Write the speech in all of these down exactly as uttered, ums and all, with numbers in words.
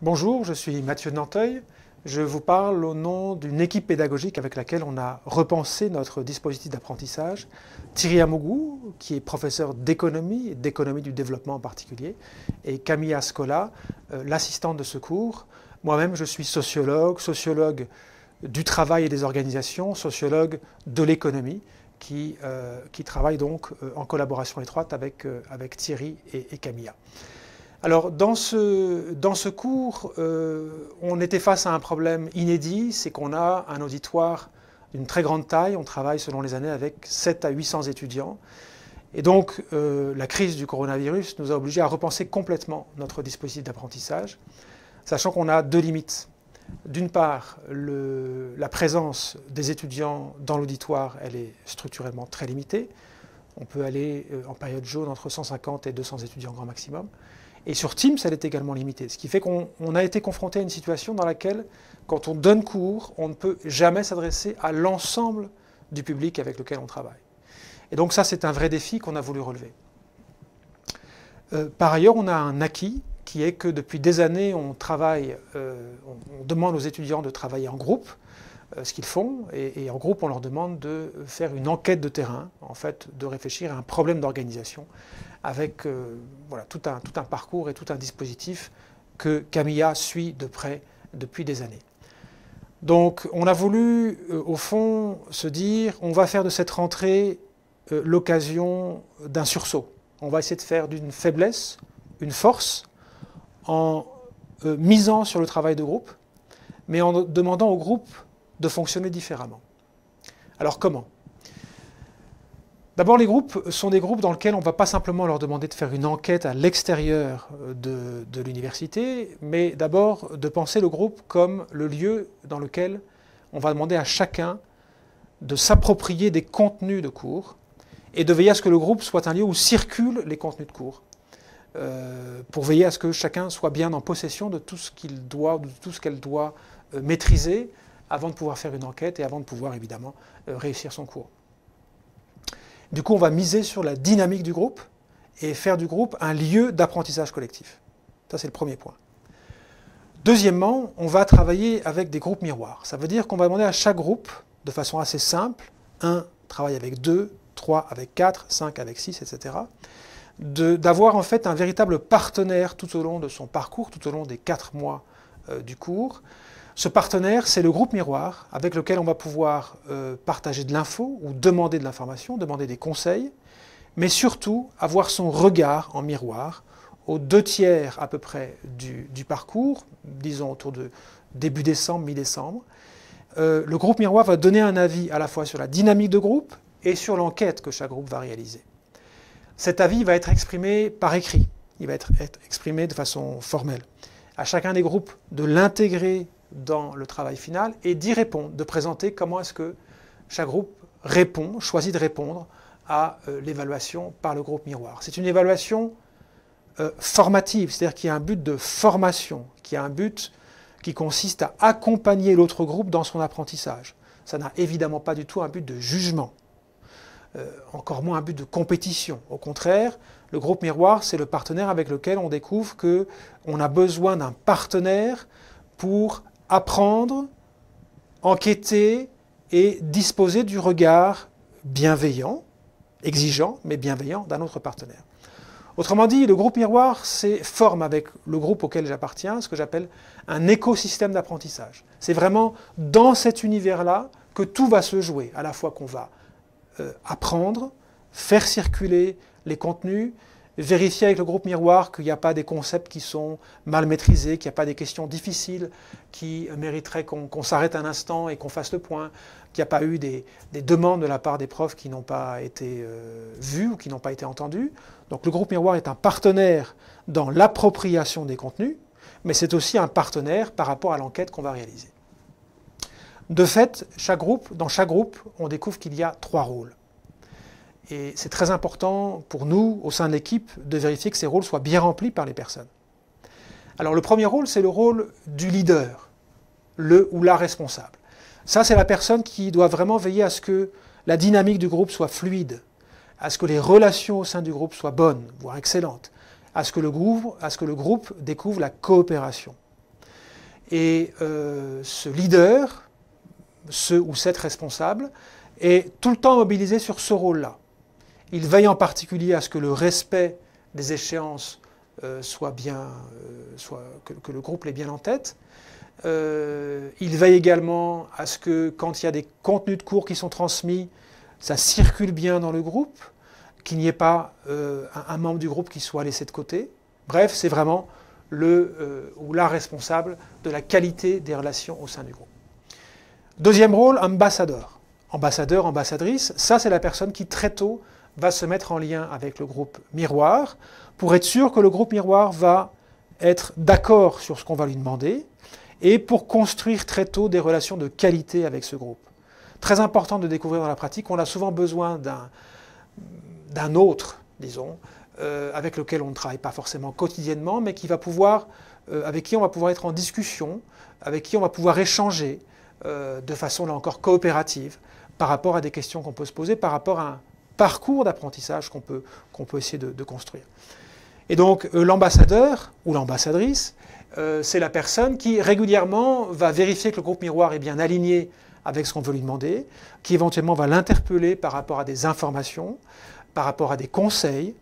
Bonjour, je suis Mathieu de Nanteuil. Je vous parle au nom d'une équipe pédagogique avec laquelle on a repensé notre dispositif d'apprentissage. Thierry Amougou, qui est professeur d'économie, et d'économie du développement en particulier, et Camilla Scola, euh, l'assistante de ce cours. Moi-même, je suis sociologue, sociologue du travail et des organisations, sociologue de l'économie, qui, euh, qui travaille donc euh, en collaboration étroite avec, euh, avec Thierry et, et Camilla. Alors, dans ce, dans ce cours, euh, on était face à un problème inédit, c'est qu'on a un auditoire d'une très grande taille, on travaille selon les années avec sept à huit cents étudiants. Et donc, euh, la crise du coronavirus nous a obligés à repenser complètement notre dispositif d'apprentissage, sachant qu'on a deux limites. D'une part, le, la présence des étudiants dans l'auditoire, elle est structurellement très limitée. On peut aller euh, en période jaune entre cent cinquante et deux cents étudiants grand maximum. Et sur Teams, elle est également limitée. Ce qui fait qu'on a été confronté à une situation dans laquelle, quand on donne cours, on ne peut jamais s'adresser à l'ensemble du public avec lequel on travaille. Et donc ça, c'est un vrai défi qu'on a voulu relever. Euh, par ailleurs, on a un acquis qui est que depuis des années, on travaille, euh, on, on demande aux étudiants de travailler en groupe, euh, ce qu'ils font, et, et en groupe, on leur demande de faire une enquête de terrain, en fait, de réfléchir à un problème d'organisation, avec euh, voilà, tout, un, tout un parcours et tout un dispositif que Camilla suit de près depuis des années. Donc on a voulu, euh, au fond, se dire, on va faire de cette rentrée euh, l'occasion d'un sursaut. On va essayer de faire d'une faiblesse une force en euh, misant sur le travail de groupe, mais en demandant au groupe de fonctionner différemment. Alors comment ? D'abord, les groupes sont des groupes dans lesquels on ne va pas simplement leur demander de faire une enquête à l'extérieur de, de l'université, mais d'abord de penser le groupe comme le lieu dans lequel on va demander à chacun de s'approprier des contenus de cours et de veiller à ce que le groupe soit un lieu où circulent les contenus de cours, euh, pour veiller à ce que chacun soit bien en possession de tout ce qu'il doit, de tout ce qu'elle doit euh, maîtriser avant de pouvoir faire une enquête et avant de pouvoir évidemment euh, réussir son cours. Du coup, on va miser sur la dynamique du groupe et faire du groupe un lieu d'apprentissage collectif. Ça, c'est le premier point. Deuxièmement, on va travailler avec des groupes miroirs. Ça veut dire qu'on va demander à chaque groupe, de façon assez simple, un travaille avec deux, trois avec quatre, cinq avec six, et cetera, d'avoir en fait un véritable partenaire tout au long de son parcours, tout au long des quatre mois euh, du cours. Ce partenaire, c'est le groupe miroir avec lequel on va pouvoir euh, partager de l'info ou demander de l'information, demander des conseils, mais surtout avoir son regard en miroir aux deux tiers à peu près du, du parcours, disons autour de début décembre, mi-décembre. Euh, le groupe miroir va donner un avis à la fois sur la dynamique de groupe et sur l'enquête que chaque groupe va réaliser. Cet avis va être exprimé par écrit, il va être, être exprimé de façon formelle. À chacun des groupes de l'intégrer dans le travail final et d'y répondre, de présenter comment est-ce que chaque groupe répond, choisit de répondre à euh, l'évaluation par le groupe miroir. C'est une évaluation euh, formative, c'est-à-dire qu'il y a un but de formation, qu'il y a un but qui consiste à accompagner l'autre groupe dans son apprentissage. Ça n'a évidemment pas du tout un but de jugement, euh, encore moins un but de compétition. Au contraire, le groupe miroir, c'est le partenaire avec lequel on découvre qu'on a besoin d'un partenaire pour apprendre, enquêter et disposer du regard bienveillant, exigeant, mais bienveillant d'un autre partenaire. Autrement dit, le groupe miroir, c'est forme avec le groupe auquel j'appartiens, ce que j'appelle un écosystème d'apprentissage. C'est vraiment dans cet univers-là que tout va se jouer, à la fois qu'on va euh, apprendre, faire circuler les contenus, vérifier avec le groupe miroir qu'il n'y a pas des concepts qui sont mal maîtrisés, qu'il n'y a pas des questions difficiles qui mériteraient qu'on qu'on s'arrête un instant et qu'on fasse le point, qu'il n'y a pas eu des, des demandes de la part des profs qui n'ont pas été euh, vues ou qui n'ont pas été entendues. Donc le groupe miroir est un partenaire dans l'appropriation des contenus, mais c'est aussi un partenaire par rapport à l'enquête qu'on va réaliser. De fait, chaque groupe, dans chaque groupe, on découvre qu'il y a trois rôles. Et c'est très important pour nous, au sein de l'équipe, de vérifier que ces rôles soient bien remplis par les personnes. Alors le premier rôle, c'est le rôle du leader, le ou la responsable. Ça, c'est la personne qui doit vraiment veiller à ce que la dynamique du groupe soit fluide, à ce que les relations au sein du groupe soient bonnes, voire excellentes, à ce que le groupe, à ce que le groupe découvre la coopération. Et euh, ce leader, ce ou cette responsable, est tout le temps mobilisé sur ce rôle-là. Il veille en particulier à ce que le respect des échéances euh, soit bien, euh, soit, que, que le groupe l'ait bien en tête. Euh, il veille également à ce que, quand il y a des contenus de cours qui sont transmis, ça circule bien dans le groupe, qu'il n'y ait pas euh, un, un membre du groupe qui soit laissé de côté. Bref, c'est vraiment le euh, ou la responsable de la qualité des relations au sein du groupe. Deuxième rôle, ambassadeur. Ambassadeur, ambassadrice, ça c'est la personne qui très tôt va se mettre en lien avec le groupe miroir pour être sûr que le groupe miroir va être d'accord sur ce qu'on va lui demander et pour construire très tôt des relations de qualité avec ce groupe. Très important de découvrir dans la pratique, on a souvent besoin d'un d'un autre, disons, euh, avec lequel on ne travaille pas forcément quotidiennement, mais qui va pouvoir, euh, avec qui on va pouvoir être en discussion, avec qui on va pouvoir échanger euh, de façon, là encore, coopérative, par rapport à des questions qu'on peut se poser, par rapport à un parcours d'apprentissage qu'on peut, qu'on peut essayer de, de construire. Et donc, euh, l'ambassadeur ou l'ambassadrice, euh, c'est la personne qui régulièrement va vérifier que le groupe miroir est bien aligné avec ce qu'on veut lui demander, qui éventuellement va l'interpeller par rapport à des informations, par rapport à des conseils,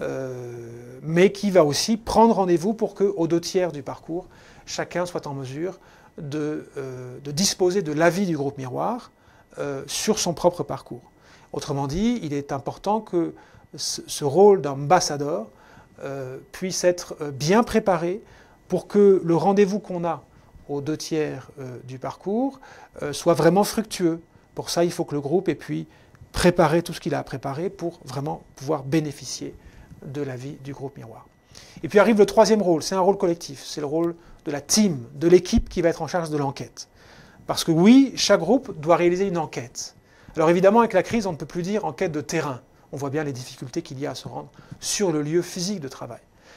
euh, mais qui va aussi prendre rendez-vous pour qu'aux deux tiers du parcours, chacun soit en mesure de, euh, de disposer de l'avis du groupe miroir euh, sur son propre parcours. Autrement dit, il est important que ce, ce rôle d'ambassadeur euh, puisse être bien préparé pour que le rendez-vous qu'on a aux deux tiers euh, du parcours euh, soit vraiment fructueux. Pour ça, il faut que le groupe ait pu préparer tout ce qu'il a à préparer pour vraiment pouvoir bénéficier de l'avis du groupe miroir. Et puis arrive le troisième rôle, c'est un rôle collectif, c'est le rôle de la team, de l'équipe qui va être en charge de l'enquête. Parce que oui, chaque groupe doit réaliser une enquête. Alors évidemment, avec la crise, on ne peut plus dire enquête de terrain. On voit bien les difficultés qu'il y a à se rendre sur le lieu physique de travail.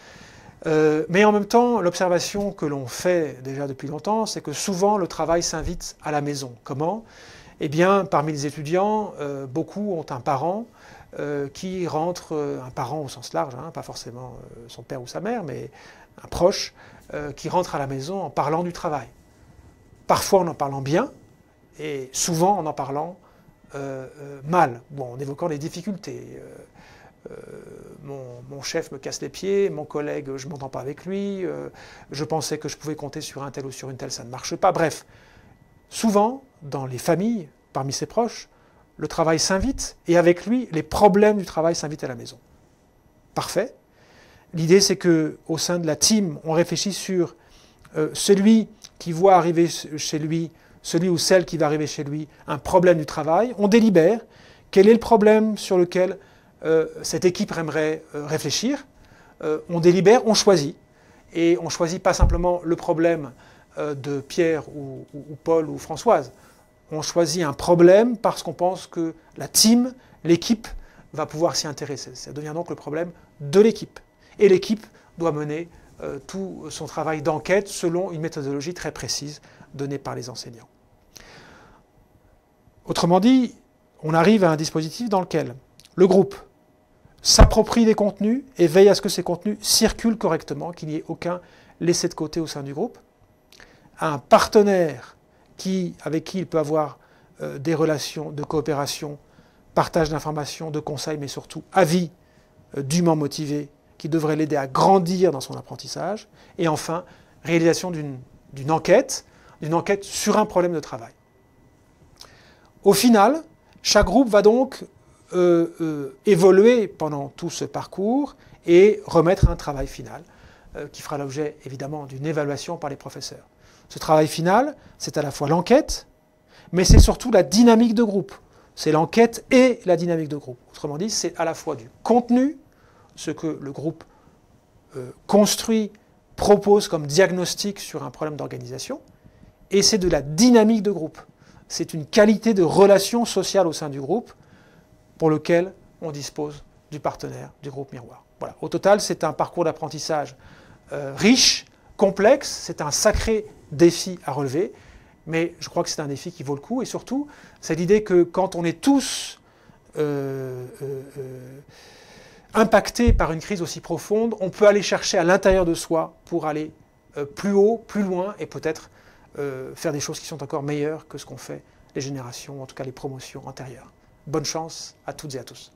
Euh, mais en même temps, l'observation que l'on fait déjà depuis longtemps, c'est que souvent le travail s'invite à la maison. Comment ? Eh bien, parmi les étudiants, euh, beaucoup ont un parent euh, qui rentre, euh, un parent au sens large, hein, pas forcément euh, son père ou sa mère, mais un proche, euh, qui rentre à la maison en parlant du travail. Parfois en en parlant bien, et souvent en en parlant euh, euh, mal, bon, en évoquant les difficultés. Euh, euh, mon, mon chef me casse les pieds, mon collègue, je ne m'entends pas avec lui, euh, je pensais que je pouvais compter sur un tel ou sur une telle, ça ne marche pas. Bref, souvent, dans les familles, parmi ses proches, le travail s'invite, et avec lui, les problèmes du travail s'invitent à la maison. Parfait. L'idée, c'est qu'au sein de la team, on réfléchit sur euh, celui qui voit arriver chez lui, celui ou celle qui va arriver chez lui, un problème du travail. On délibère quel est le problème sur lequel euh, cette équipe aimerait euh, réfléchir. Euh, on délibère, on choisit. Et on ne choisit pas simplement le problème euh, de Pierre ou, ou, ou Paul ou Françoise. On choisit un problème parce qu'on pense que la team, l'équipe, va pouvoir s'y intéresser. Ça devient donc le problème de l'équipe. Et l'équipe doit mener euh, tout son travail d'enquête selon une méthodologie très précise donnée par les enseignants. Autrement dit, on arrive à un dispositif dans lequel le groupe s'approprie des contenus et veille à ce que ces contenus circulent correctement, qu'il n'y ait aucun laissé de côté au sein du groupe. Un partenaire qui, avec qui il peut avoir euh, des relations de coopération, partage d'informations, de conseils, mais surtout avis euh, dûment motivés, qui devrait l'aider à grandir dans son apprentissage. Et enfin, réalisation d'une d'une enquête, d'une enquête sur un problème de travail. Au final, chaque groupe va donc euh, euh, évoluer pendant tout ce parcours et remettre un travail final, euh, qui fera l'objet évidemment d'une évaluation par les professeurs. Ce travail final, c'est à la fois l'enquête, mais c'est surtout la dynamique de groupe. C'est l'enquête et la dynamique de groupe. Autrement dit, c'est à la fois du contenu, ce que le groupe euh, construit, propose comme diagnostic sur un problème d'organisation, et c'est de la dynamique de groupe. C'est une qualité de relation sociale au sein du groupe pour lequel on dispose du partenaire du groupe miroir. Voilà. Au total, c'est un parcours d'apprentissage euh, riche, complexe, c'est un sacré défi à relever, mais je crois que c'est un défi qui vaut le coup, et surtout, c'est l'idée que quand on est tous euh, euh, euh, impactés par une crise aussi profonde, on peut aller chercher à l'intérieur de soi pour aller euh, plus haut, plus loin, et peut-être euh, faire des choses qui sont encore meilleures que ce qu'ont fait les générations, en tout cas les promotions antérieures. Bonne chance à toutes et à tous.